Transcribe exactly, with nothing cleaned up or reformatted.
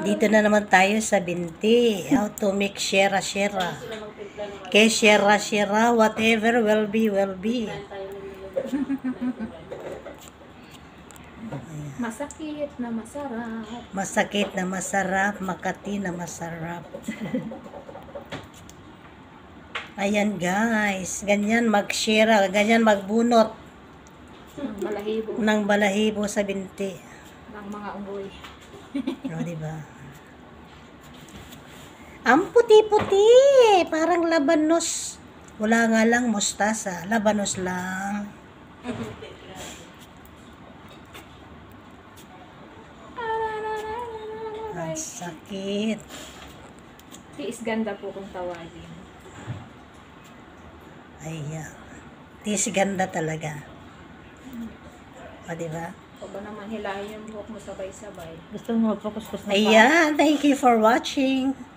Dito na naman tayo sa binti. How to make shera-shera. Kay shera-shera, whatever will be, will be. Masakit na masarap. Masakit na masarap, Makati na masarap. Ayan guys, ganyan mag-shera, ganyan magbunot Ng balahibo. ng balahibo sa binti. Ng mga unggoy. O, diba? Ang puti-puti, parang labanos. Wala nga lang mustasa, labanos lang. Ang sakit. Tiis ganda po kung tawagin. Ayan. Tis ganda talaga. O, diba? O ba naman hilahin yung buhok mo sabay-sabay? Gusto mo mag-focus na Ayan, thank you for watching.